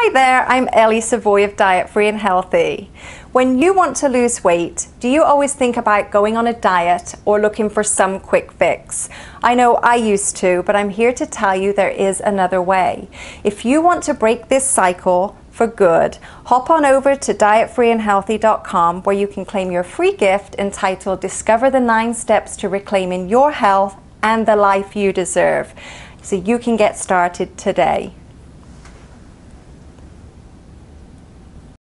Hi there, I'm Ellie Savoy of Diet Free and Healthy. When you want to lose weight, do you always think about going on a diet or looking for some quick fix? I know I used to, but I'm here to tell you there is another way. If you want to break this cycle for good, hop on over to dietfreeandhealthy.com where you can claim your free gift entitled Discover the 9 Steps to Reclaiming Your Health and the Life You Deserve. So you can get started today.